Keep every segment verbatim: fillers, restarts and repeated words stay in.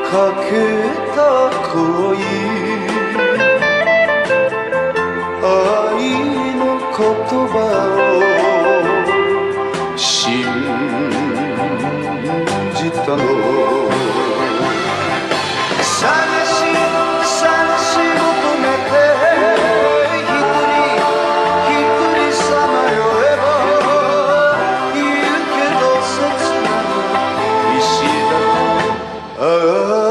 かけた恋、愛の言葉を信じたの。探し探し求めて一人一人さまよえば言うけど切なく石だ。ああ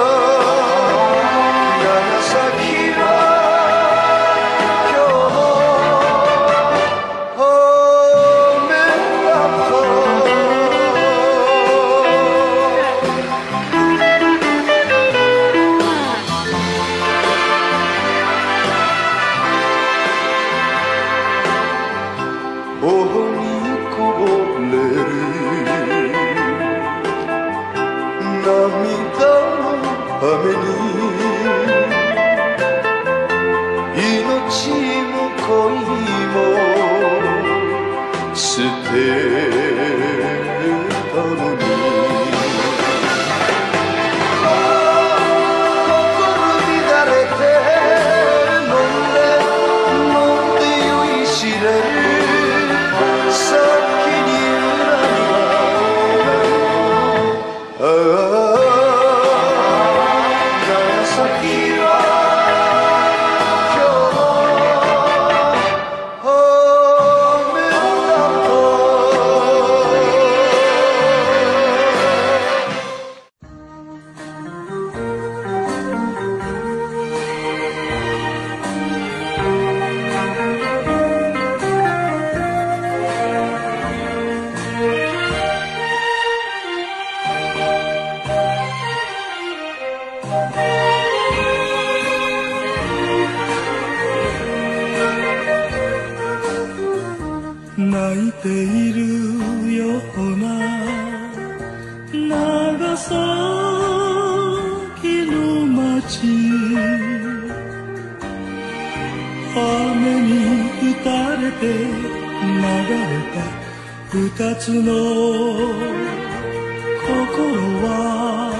泣いているような長崎の街、雨に打たれて流れた二つの心は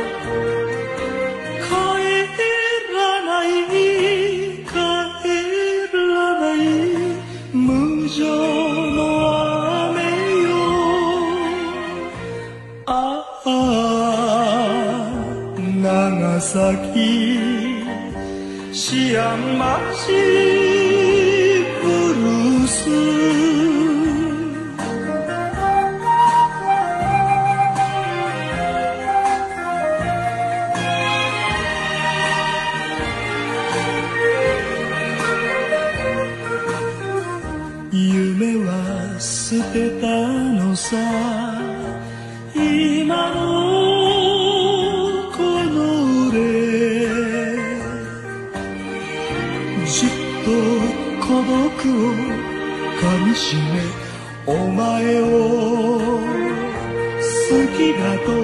帰らない帰らない無情の雨よ。ああ長崎シアン町ブルース、夢は捨てたのさ今のこの俺、じっと孤独をかみしめお前を好きだと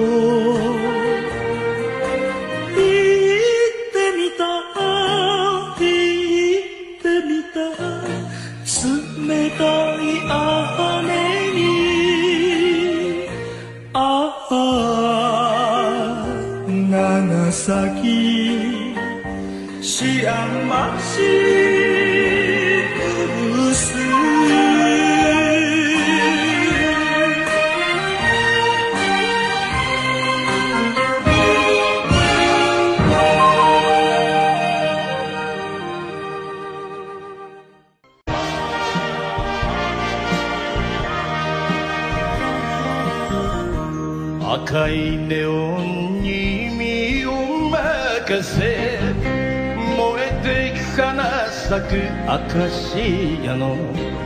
言ってみた言ってみた、冷たい雨にああ長崎シアン町ブルース、 赤いネオンに身を任せ燃えていく花咲くアカシアの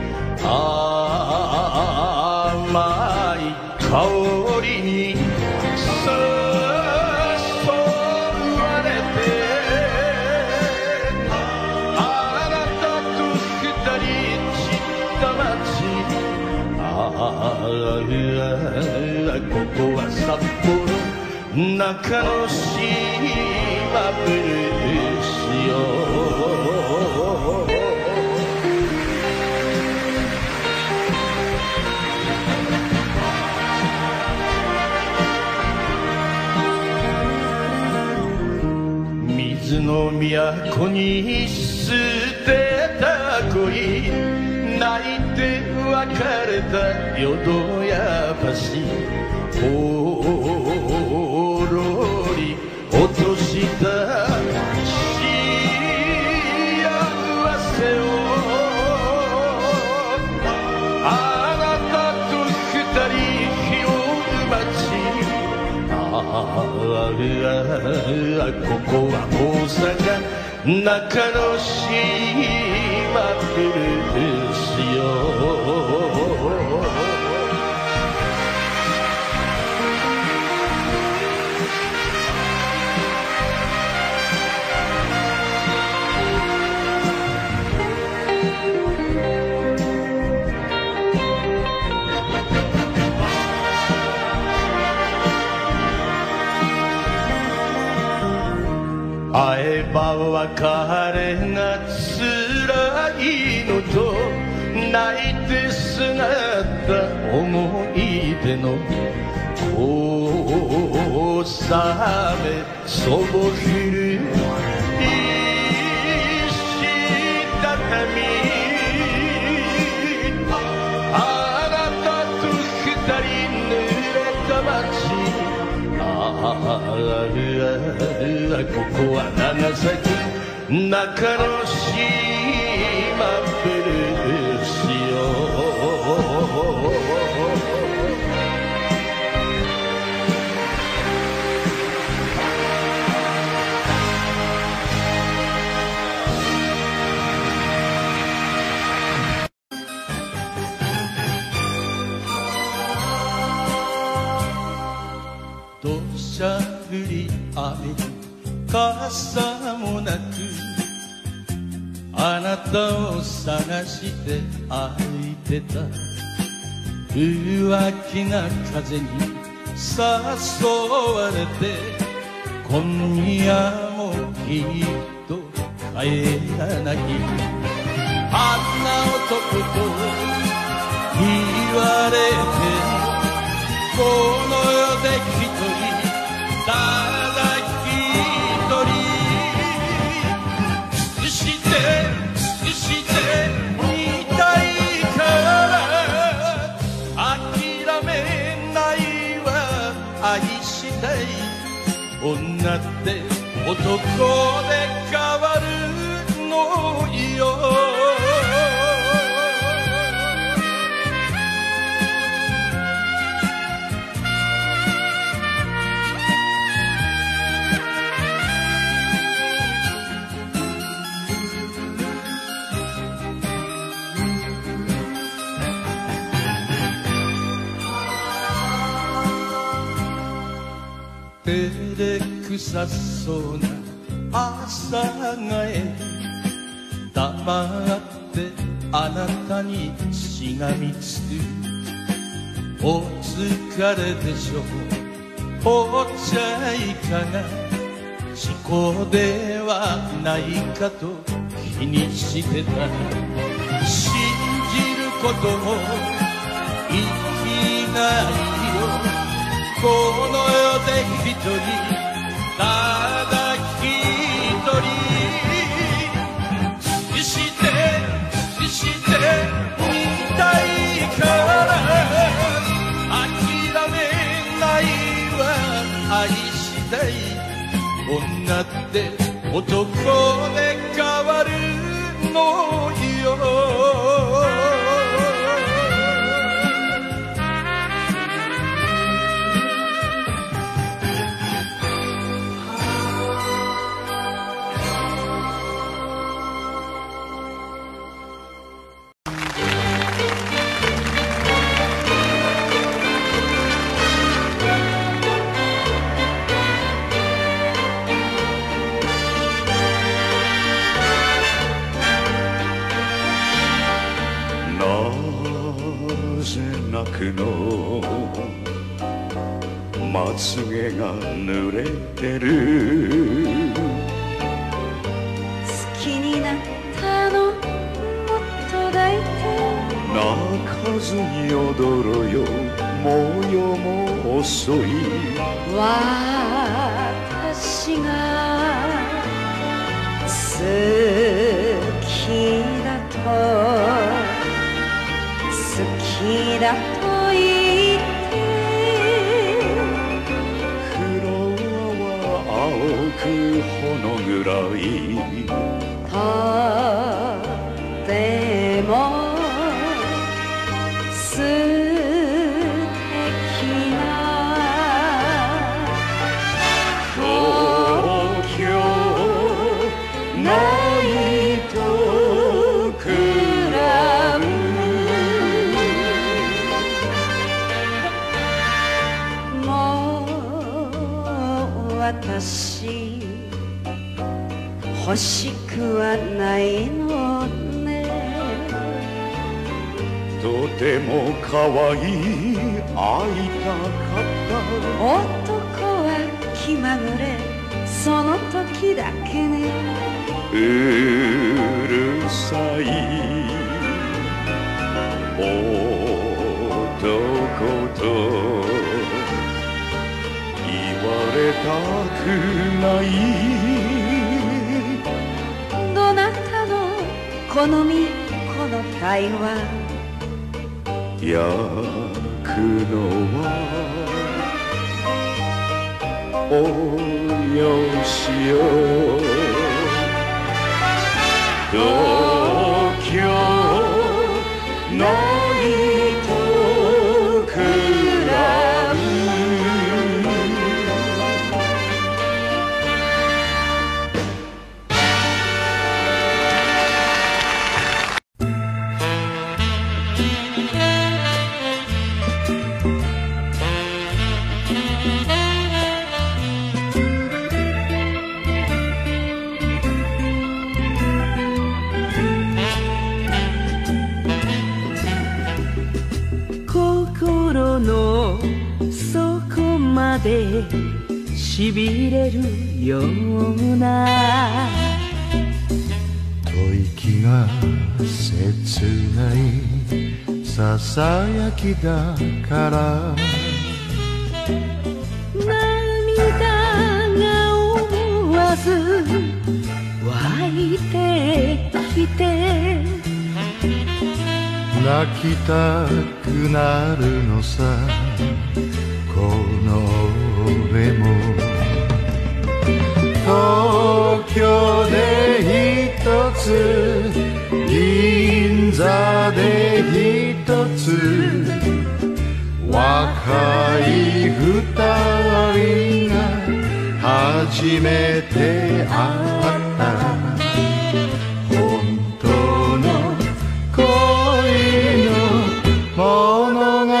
甘い香りに誘われてあなたと二人散った街、ああここは札幌中野島ブルースよ。 の都に捨てた恋泣いて別れた淀屋橋ほろり落とした幸せをあなたと二人広る街ああここは大阪中の島ブルースよ会えば別れが辛いのと泣いてすがった思い出のこうさめそぼひる石畳あなたと二人濡れた街ああここは長崎中の島ブルースよ土砂降り雨に傘もなくあなたを探して歩いてた浮気な風に誘われて今夜もきっと帰らないあんな男と言われてこの世で一人ただ一人尽くして尽くしてみたいから諦めないわ愛したい女って男で変わるのよ照れくさそうな朝がえ黙ってあなたにしがみつくお疲れでしょうお茶いかが事故ではないかと気にしてた信じることもいきないよこの世で一人ただ一人尽くして尽くしてみたいから諦めないわ愛したい女って男で変わるのよ泣くのまつげが濡れてる好きになったのもっと抱いて泣かずに踊ろよもう夜も遅い私がきだと好きだと言ってフロアは青くほのぐらいとっても素敵な東京ナイトクラブもう私欲しくはないのねとても可愛い会いたかった男は気まぐれその時だけねうるさい男と言われたくないどなたの好みこの体は焼くのはおよしよ東京ナイトクラブ心の底までしびれるような吐息が切ないささやきだから涙が思わず湧いてきて泣きたくなるのさこの俺も東京で一つ銀座で一つ若い二人が初めて会った本当の恋の物語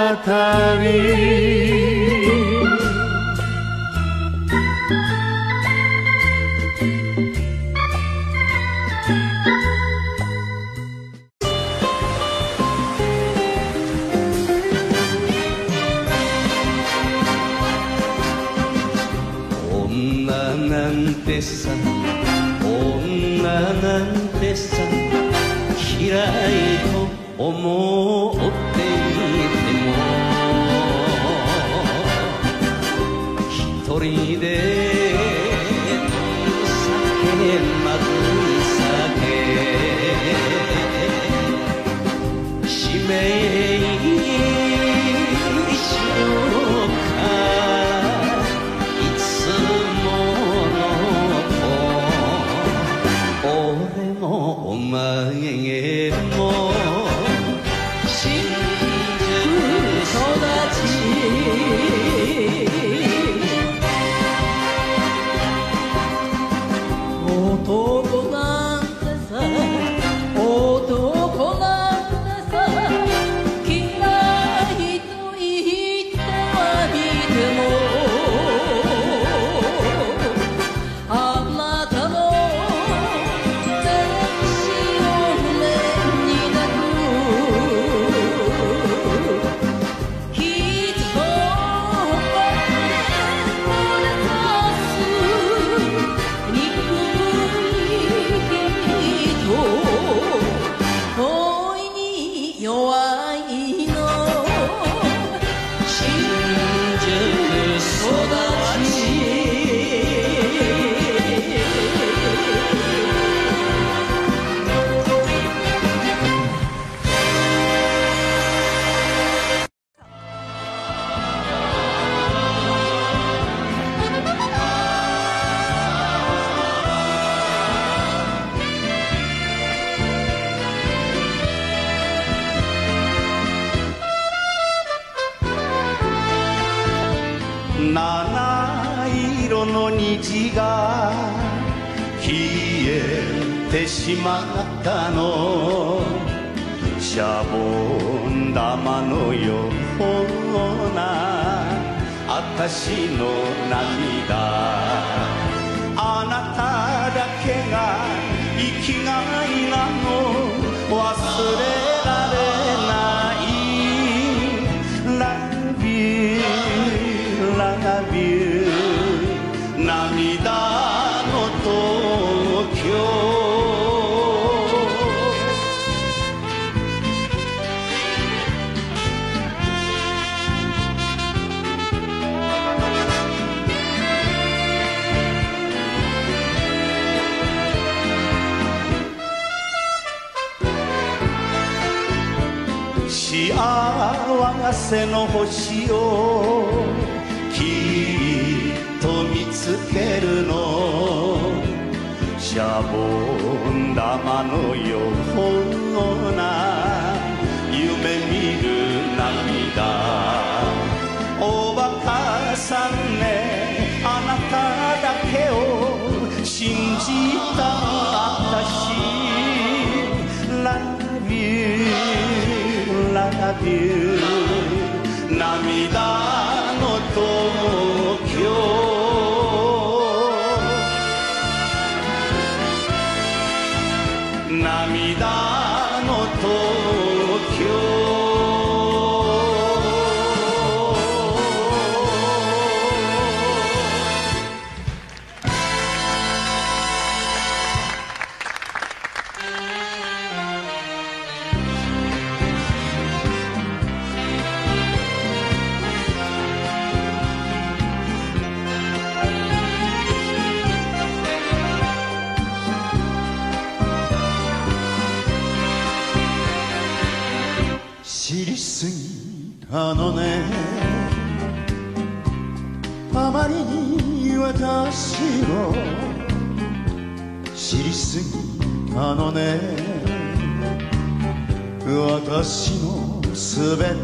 女なんてさ女なんてさ嫌いと思っていても一人で酒まずい酒使命しようかいつもの俺もお前も新宿育ち色の虹が消えてしまったの、シャボン玉のような私の涙、あなただけが生きがいなの忘れられない。 Love you, love you 涙の東京。幸せの星をきっと見つけるの、シャボン玉のような夢見る涙。おバカさんね、あなただけを信じた私。 Love you Love you 涙の東京。涙の東京。 知りすぎたのね、あまりに私を知りすぎたのね、私のすべて。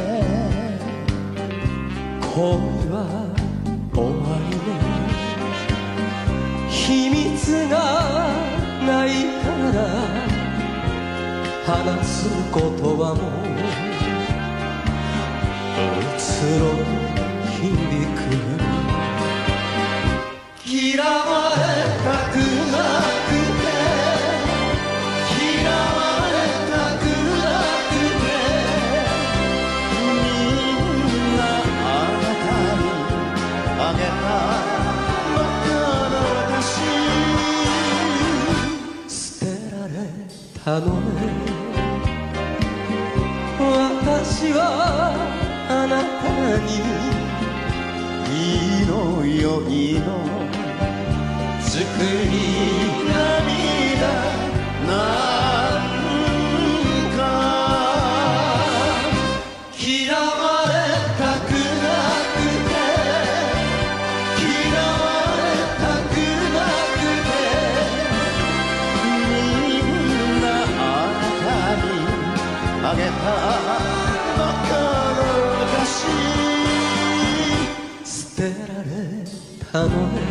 恋は終わりで秘密がないから話す言葉もうつろ響く。嫌われたくなくて嫌われたくなくて、みんなあなたにあげたバカな私。捨てられたのね、私はあなたにいいのよいいの作り涙なんか。嫌われたくなくて嫌われたくなくて、みんなあなたにあげた捨てられたのね、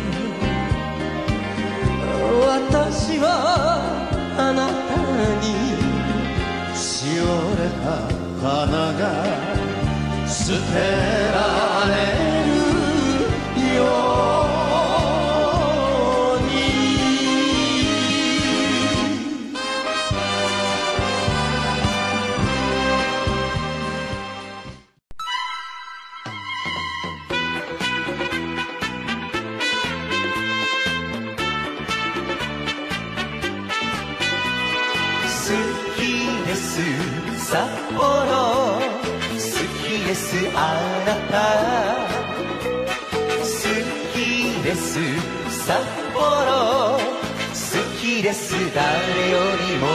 私はあなたにしおれた花が捨てられるように。 好きです札幌、好きですあなた、好きです札幌、好きです誰よりも。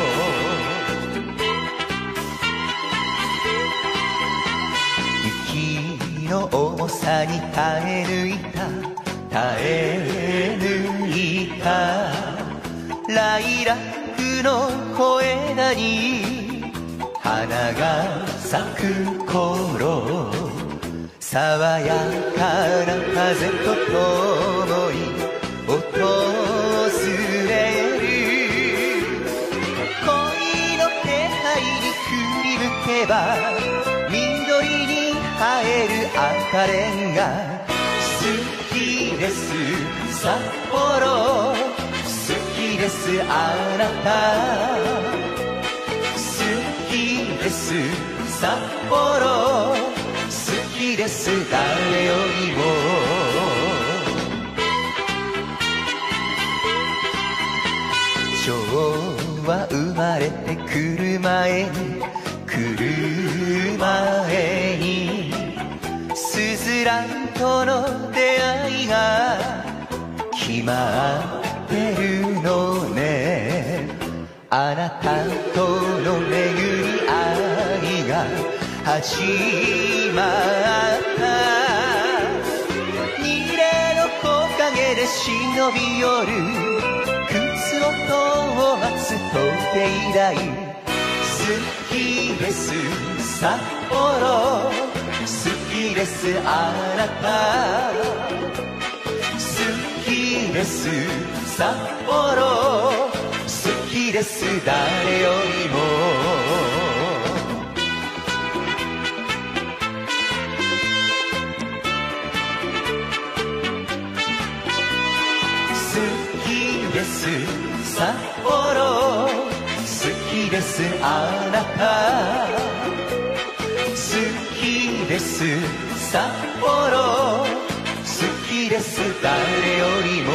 雪の重さに耐え抜いた耐え抜いたライラックの小枝に花が咲く頃、 爽やかな風とともに訪れる恋の気配に振り向けば緑に映える赤レンガ好きです札幌好きですあなた好きです札幌好きです誰よりも昭和生まれてくる前に来る前にスズランとの出会いが決まってるのねあなたとの巡り合いが始まった二礼の木陰で忍び寄る靴音を待つ時計台好きです札幌好きですあなた好きです札幌好きです誰よりも好きです札幌好きですあなた好きです札幌好きです誰よりも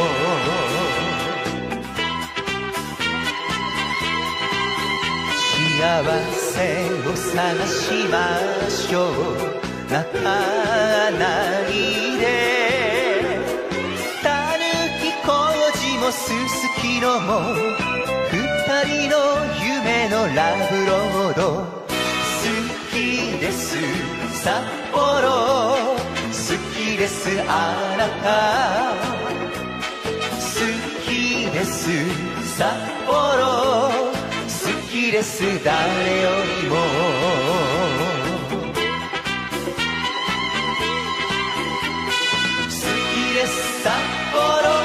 幸せを探しましょう泣かないでたぬき工事もすすきのも二人の夢のラブロード好きです札幌好きですあなた好きです札幌好きです誰よりも好きです札幌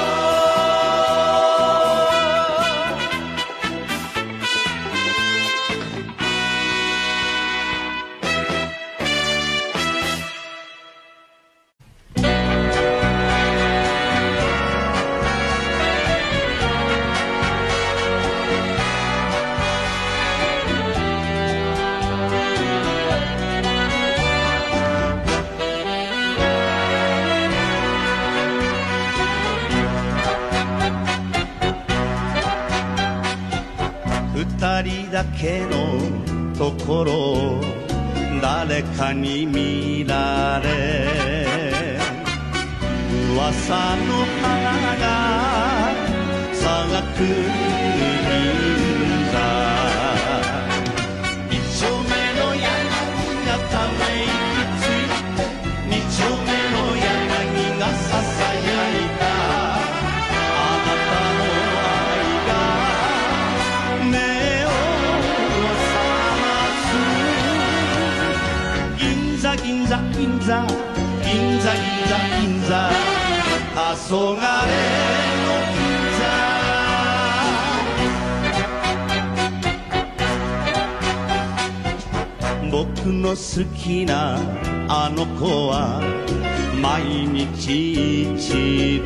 二人だけのところ誰かに見られ噂の花が咲く銀座一丁目の柳がため息ついて二丁目の柳がささやいたあなたの愛が目を覚ます銀座銀座銀座銀座銀座銀座黄昏の銀座僕の好きなあの子は毎日一度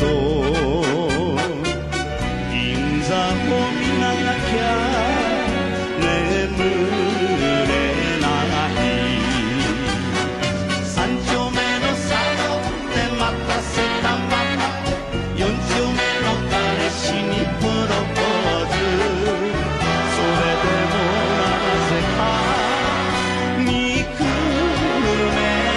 銀座を見なきゃ眠れない三丁目のサロンで待たせたまま四丁目の彼氏にプロポーズそれでもなぜか憎め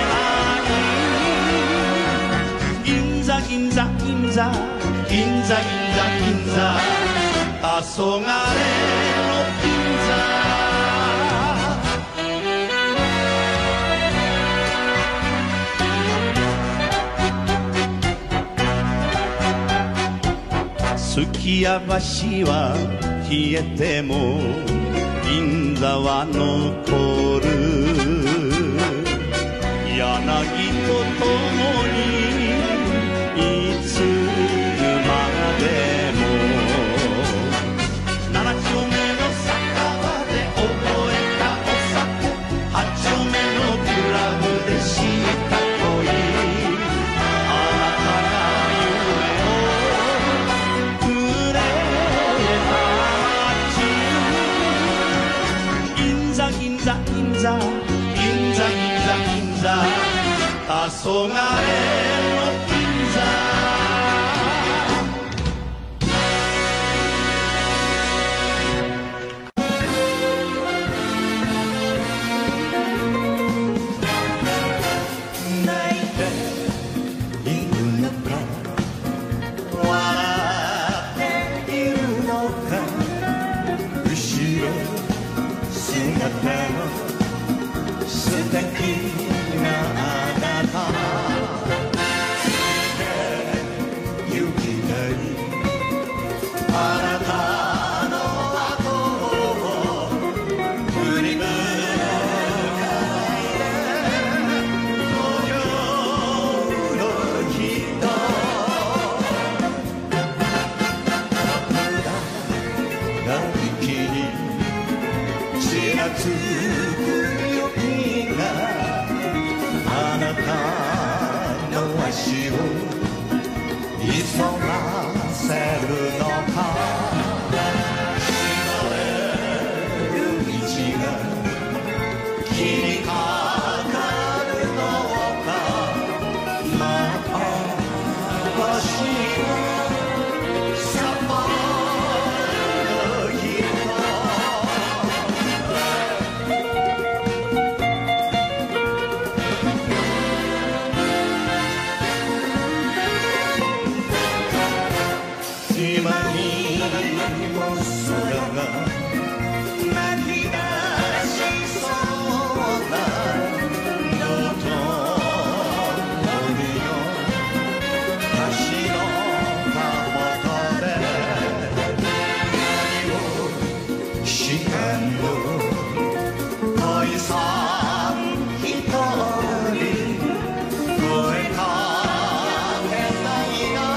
ない銀座銀座銀座銀座銀座銀座黄昏の銀座数寄屋橋は消えても銀座は残る柳とと急がせるのか知られる道が切りかかるのかまた私がさまる人今にも空が泣き出しそうなのと森の橋のたもとで何をしてんの恋さん一人声かけないな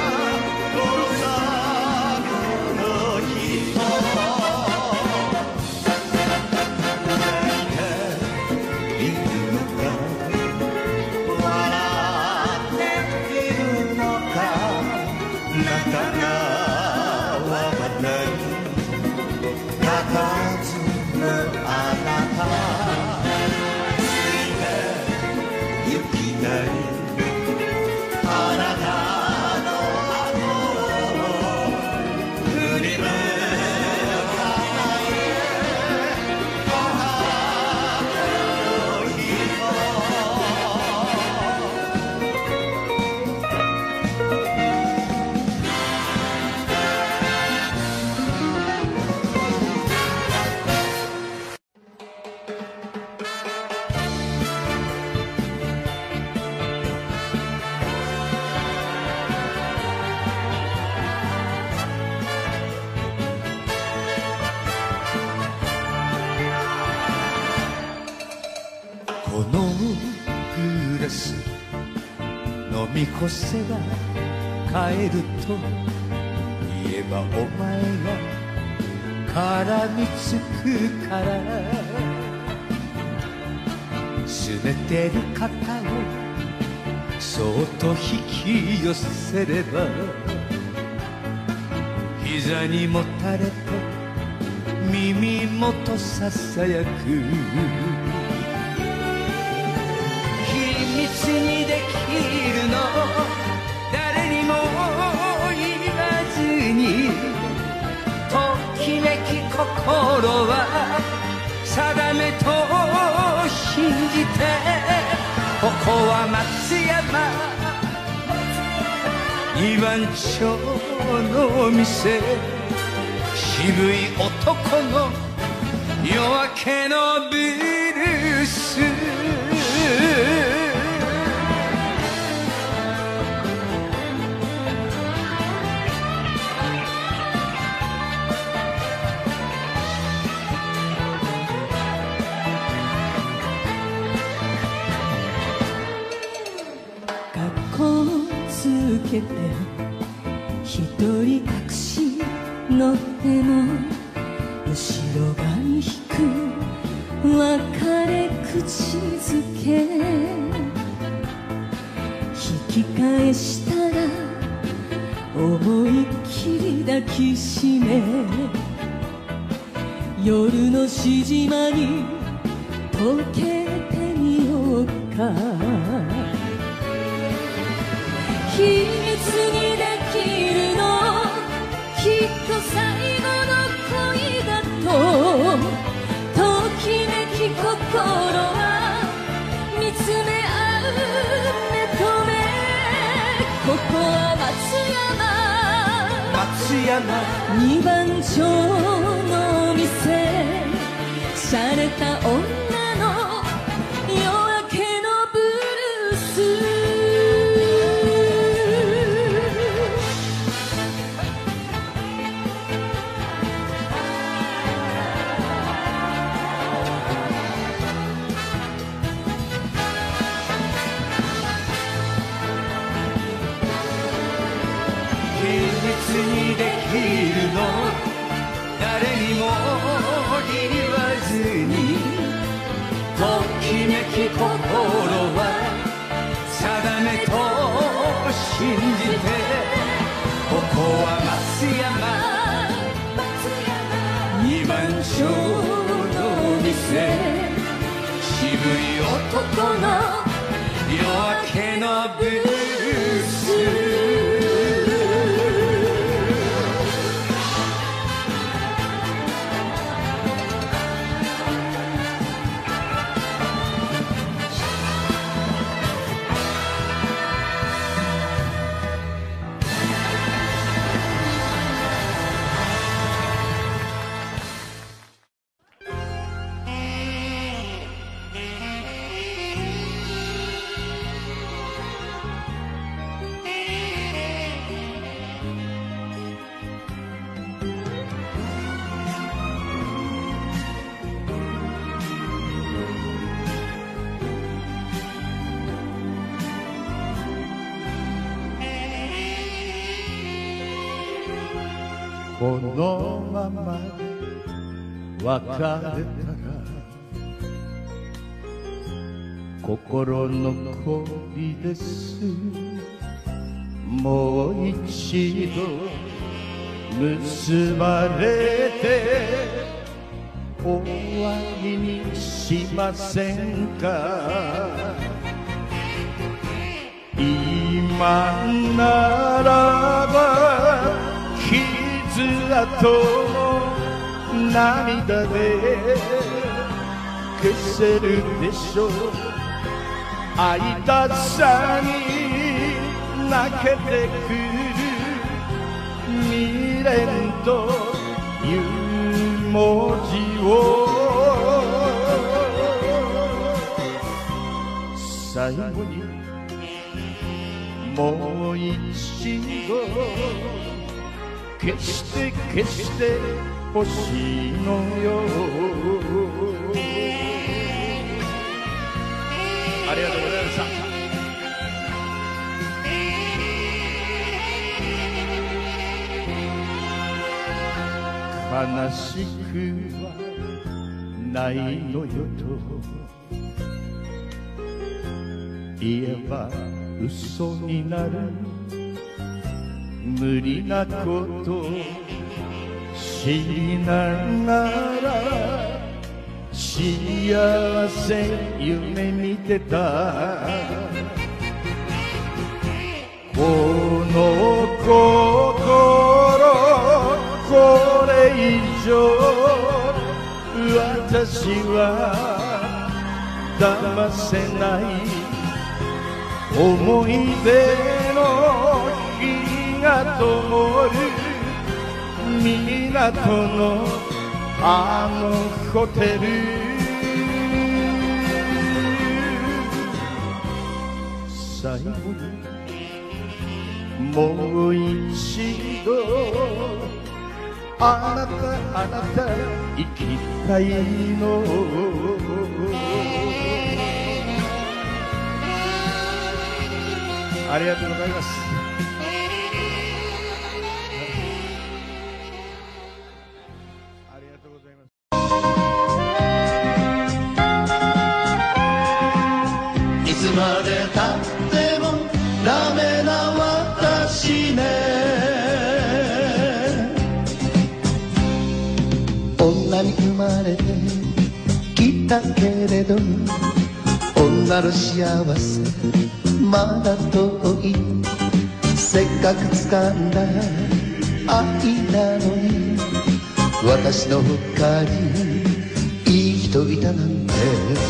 このグラス飲み干せば帰ると言えばお前が絡みつくから拗ねてる肩をそっと引き寄せれば膝にもたれて耳元ささやく秘密にできるの誰にも言わずにときめき心は定めと信じてここは松山二番町の店渋い男の夜明けのブルースつけて一人隠し乗っても後ろ髪引く別れ口づけ引き返したら思いっきり抱きしめ夜のしじまに溶けてみようか秘密にできるのきっと最後の恋だとときめき心は見つめ合う目と目ここは松山松山二番町の店洒落た女の夜明けのブルースにできるの誰にも言わずにときめき心は定めと信じてこのままで別れたら心残りです。もう一度結ばれて終わりにしませんか。今ならば傷跡の涙で消せるでしょう。会いたさに泣けてくる未練という文字を最後にもう一度消して消してほしいのよ。ありがとうございました。悲しくはないのよと言えば嘘になる。無理なこと知りながら幸せ夢見てた。この心これ以上私は騙せない。思い出の火が灯る港のあのホテル。最後にもう一度あなたあなた生きたいの。ありがとうございます。ありがとうございます。 いつまでたってもダメな私ね。女に生まれてきたけれど女の幸せまだ遠い。せっかく掴んだ愛なのに私の他にいい人いたなんて。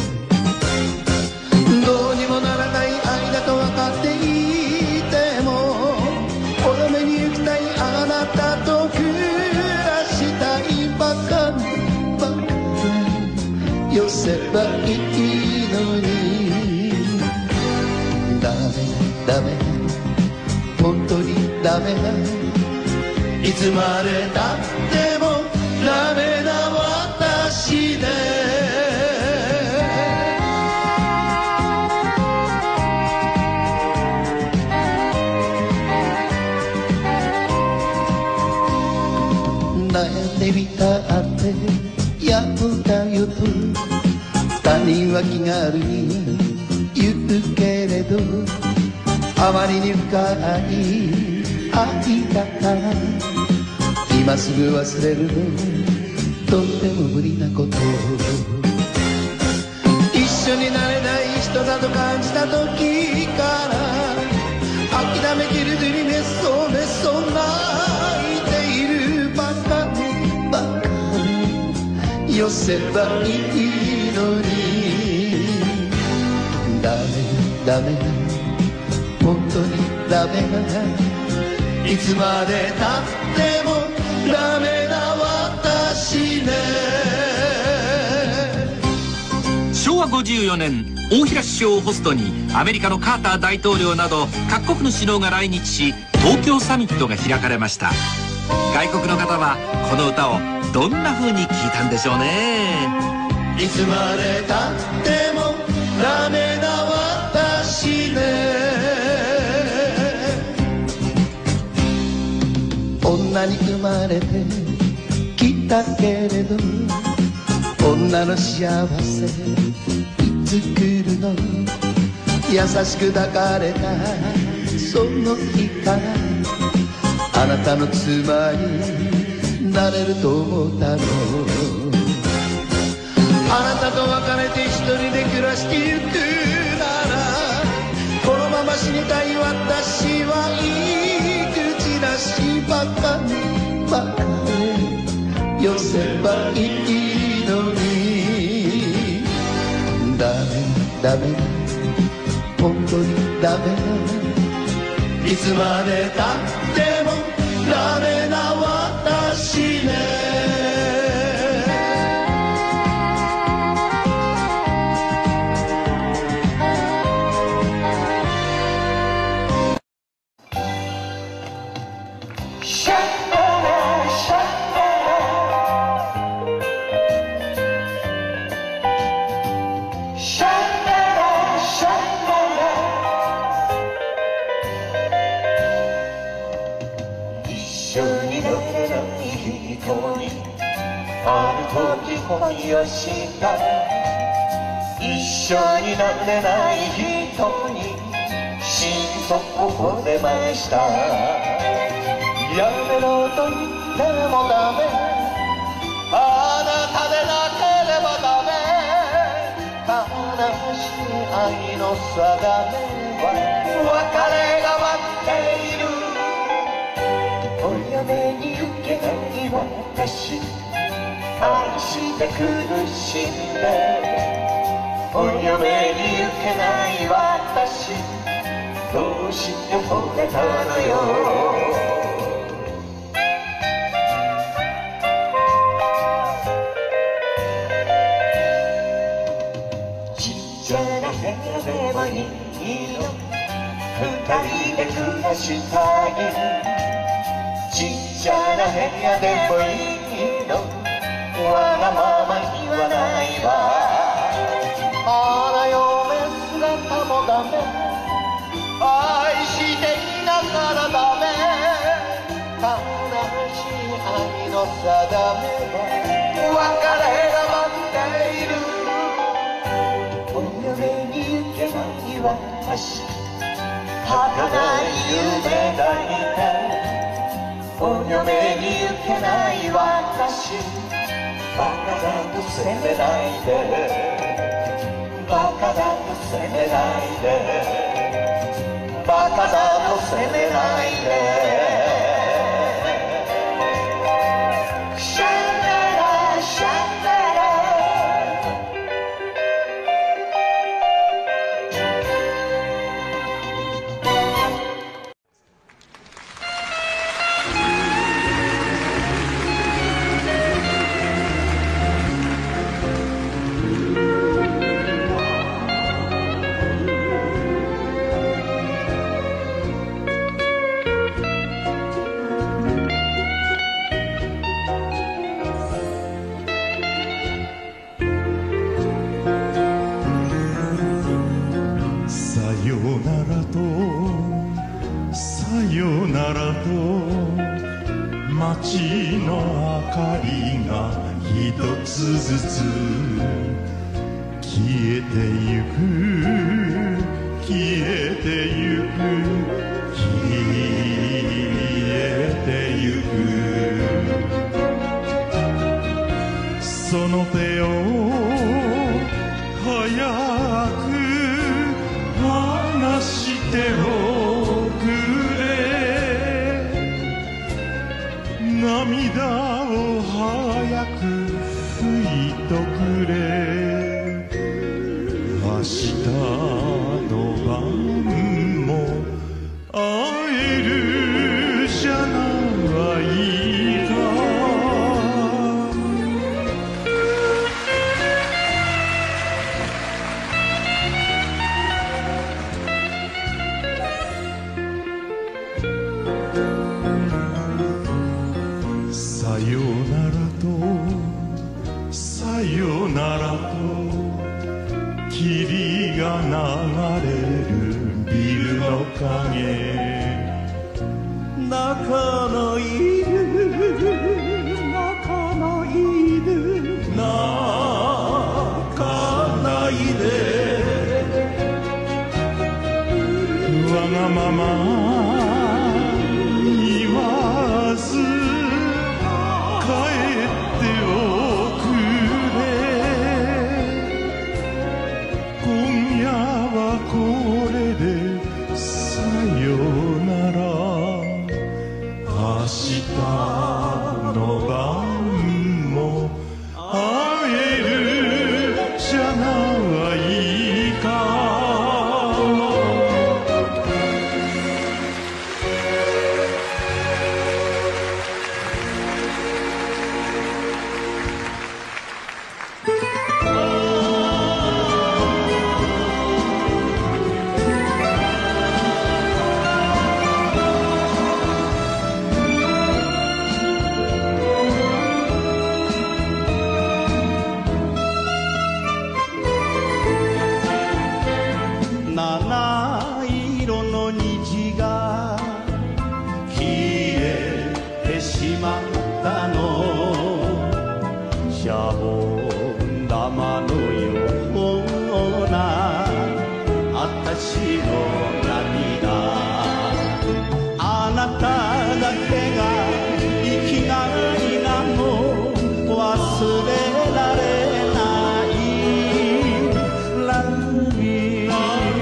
どうにもならない愛だと分かっていてもお嫁に行きたいあなたと暮らしたい。バカバカ寄せばいいのに。ダメダメ本当にダメ。いつまでたってもダメな私ね。悩んでみたってやむだよと他人は気軽に言うけれどあまりに深い愛だから今すぐ忘れるのとっても無理なこと。一緒になれない人だと感じた時から諦めきれずにめそめそ泣いている。バカねバカね寄せばいいのに。ダメダメ本当にダメ。いつまでたってもダメな私ね。 しょうわごじゅうよねん大平首相をホストにアメリカのカーター大統領など各国の首脳が来日し東京サミットが開かれました。外国の方はこの歌をどんな風に聞いたんでしょうね。 いつまでたってもダメな私ね。女女に生まれてきたけれど、女の幸せいつ来るの。優しく抱かれたその日から、あなたの妻になれると思ったの。あなたと別れて一人で暮らしてゆくなら、このまま死にたい私はいい口なし、ばかにばかで寄せばいいのに。ダメダメ本当にダメな、いつまでたってもダメな私ね。 恋をした一緒になれない人に心底惚れました。やめろと言ってもダメ、あなたでなければダメ。悲しい愛の定めは別れが待っている。お嫁に行けない私、愛して苦しんでお嫁に行けない私、どうして惚れたのよ。ちっちゃな部屋でもいいの、二人で暮らしたい。ちっちゃな部屋でもいいの、わがまま言わないわ。あら嫁姿もダメ、愛していながらダメ。悲しい愛の定めは別れが待っている。お嫁に行けない私、儚い夢抱いて。お嫁に行けない私、バカだと責めないで、バカだと責めないで、バカだと責めないで。シャンララシャンララ、 街の明かりが一つずつ消えてゆく消えてゆく消えてゆく。その手を早く離しておくれ、涙を早く拭いとくれ。明日の晩も会えるじゃないか。さよならとさよならと霧が流れるビルの影、 仲のいるまま言わず帰っておくれ今夜はこれでさよなら明日の晩も会えるじゃないか七色の虹が消えてしまったのシャボン玉のようなあたしの涙あなただけが生きがいなの忘れられないラビー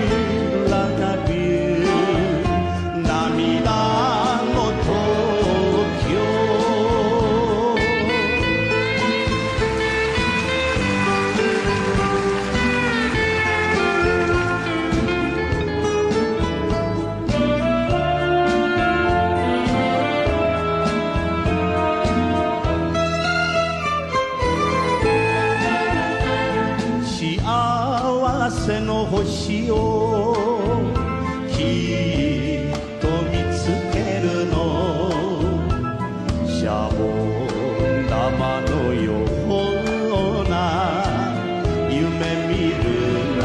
幸せの星をきっと見つけるのシャボン玉のような夢見る涙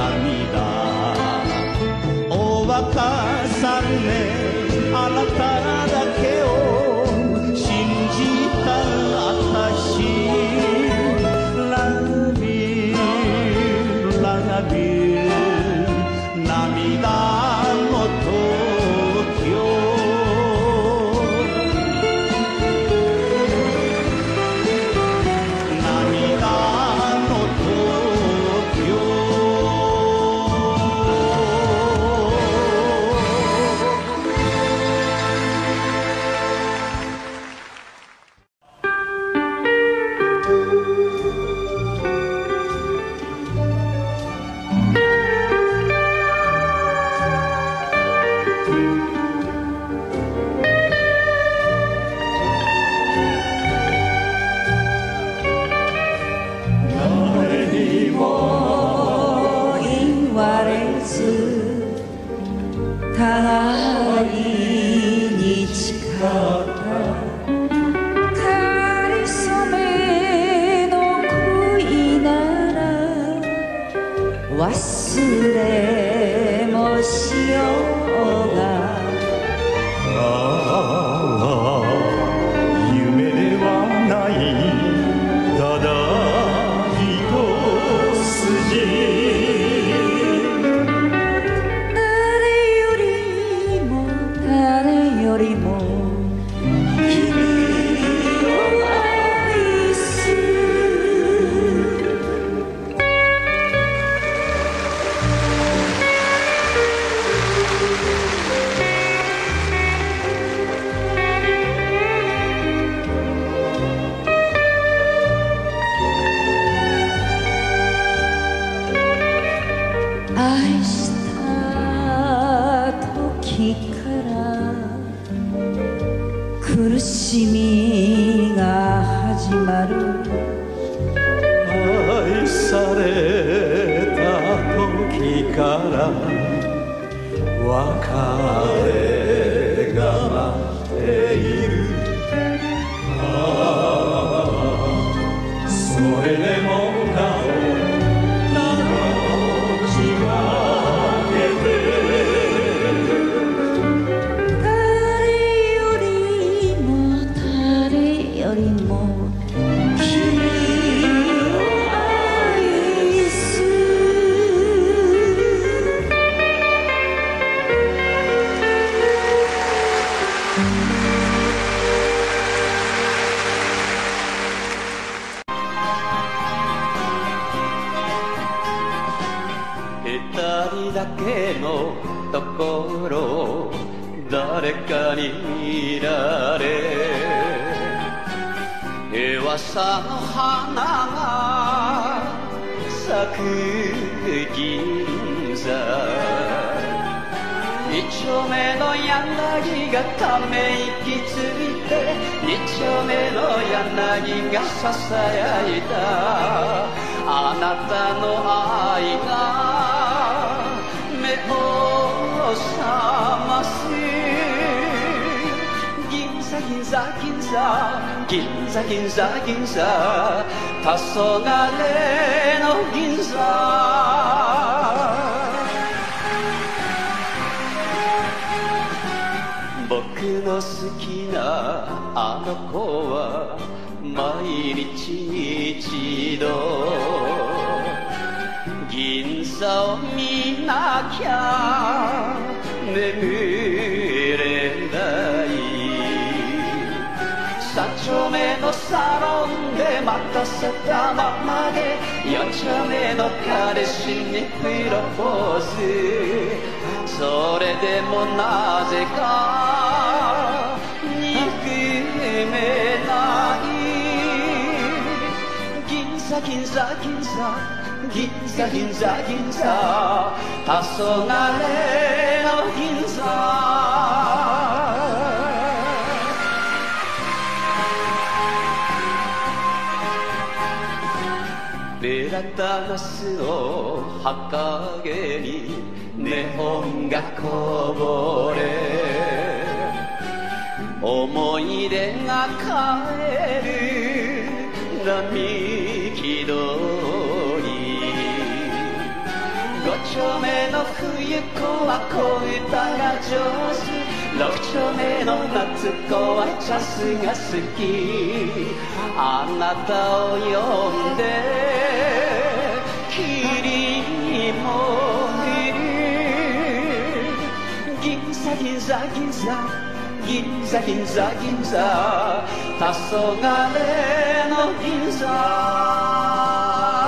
お若さんねあなただけを信じた私ラビーラビー涙の東京涙の東京互いに誓ったかりそめの恋なら忘れもしようがああ夢ではないただ一筋よりも君を愛す愛した時から苦しみが始まる愛された時から別れが待っているああそれでもなお命がけて誰よりも誰よりも君を愛す二人だけのところ誰かに見られ噂の花が咲く銀座一丁目の柳がため息ついて二丁目の柳がささやいたあなたの愛が目を覚ます銀座銀座銀座銀座銀座銀座黄昏の銀座僕の好きなあの子は毎日一度銀座を見なきゃ眠れない三丁目のサロンで待たせたままで四丁目の彼氏にプロポーズそれでもなぜか憎めない銀座銀座銀座銀座銀座銀座黄昏の銀座ベラダガスの墓毛にネオンがこぼれ思い出が帰る並木通り五丁目の冬子は小歌が上手六丁目の夏子はジャズが好きあなたを呼んで霧もいる銀座銀座銀座銀座銀座銀座黄昏の銀座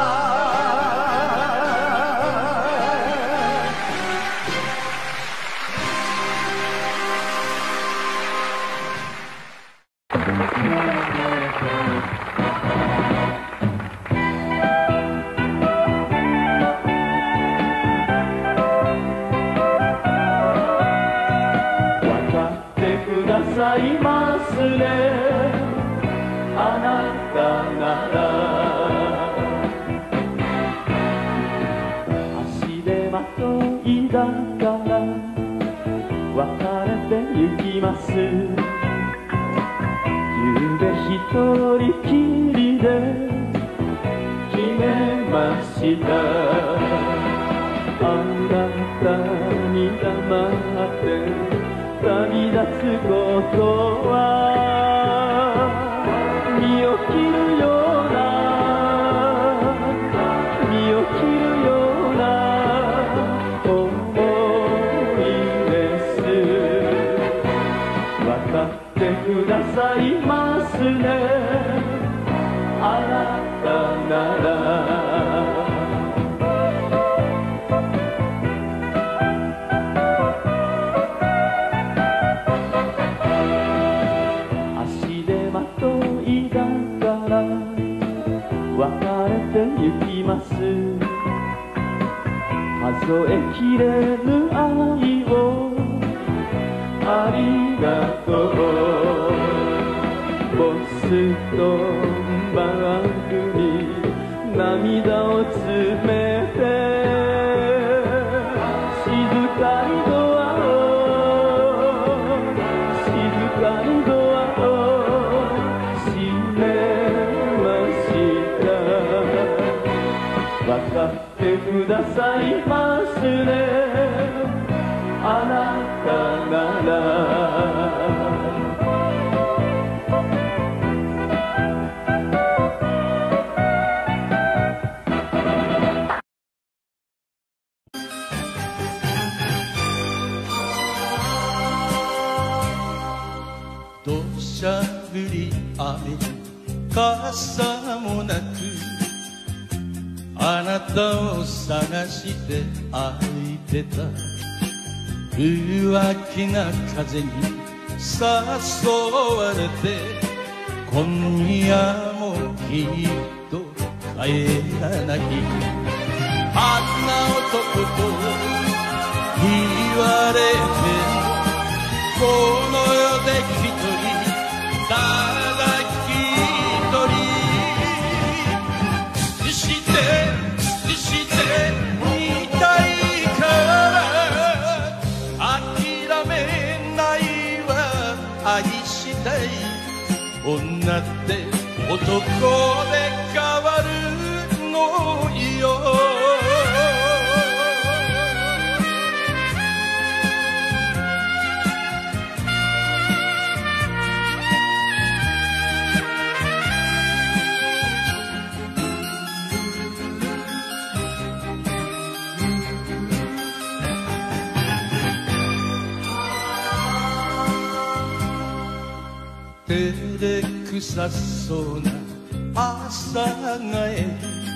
いますねあなたなら足手まといだから別れてゆきますゆうべ一人きりで決めましたあなたに黙って旅立つことは身を切るような身を切るような想いです分かってくださいますねあなたなら数えきれぬ愛をありがとうボストンバッグに涙を詰めて静かにドアを静かにドアを閉めました分かってくださいますねあなたなら土砂降り雨傘もなくあなたを探して歩いてた浮気な風に誘われて今夜もきっと帰らないあんな男と言われてこの世で一人ただ一人尽くして尽くしてみたいから諦めないわ愛したい女って男で変わるのよ照れくさそうな朝がえ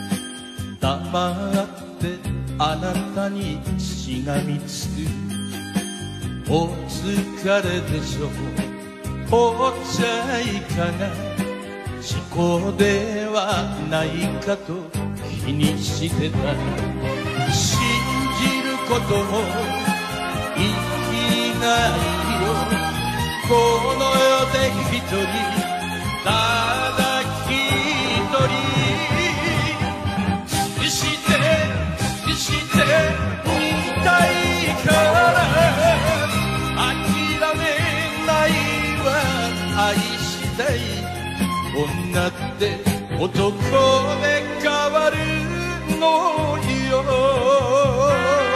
黙ってあなたにしがみつくお疲れでしょうお茶いかが事故ではないかと気にしてた信じることも生きがいよこの世で一人ただ一人尽くして尽くしてみたいから諦めないわ愛したい女って男で変わるのよ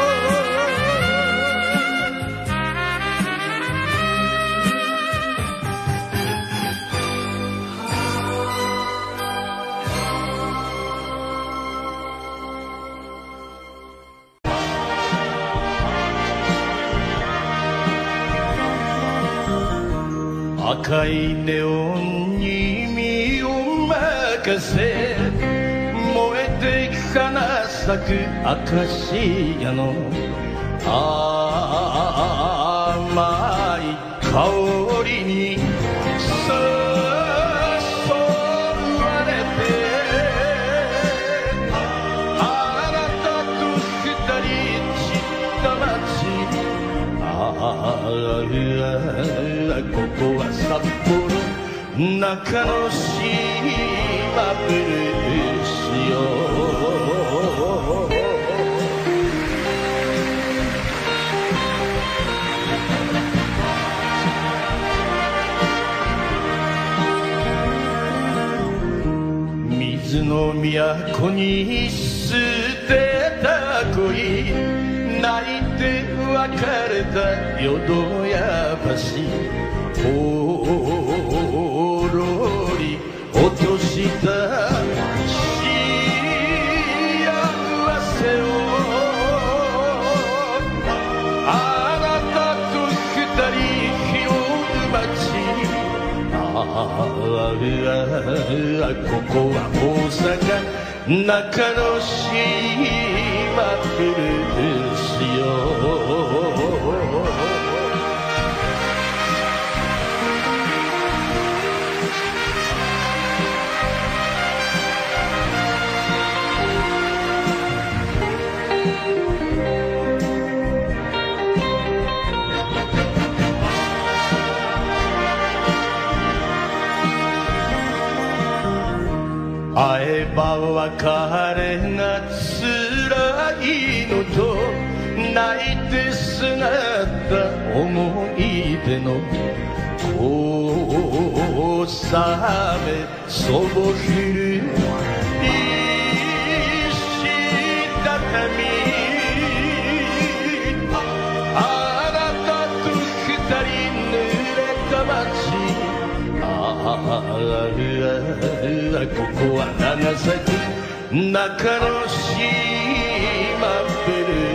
赤いネオンに身を任せ燃えていく花咲くアカシアの甘い香りに誘われてあなたと二人散った街ああここは札幌中の島ブルースよ水の都に捨てた恋泣いて別れた淀屋橋ほろり落とした幸せをあなたと二人拾う街ああここは大阪中の島ブルースよ会えば別れが辛いのと泣いてすがった思い出の小雨そぼ降る石畳あなたと二人濡れた街ああここは長崎中の島ブルー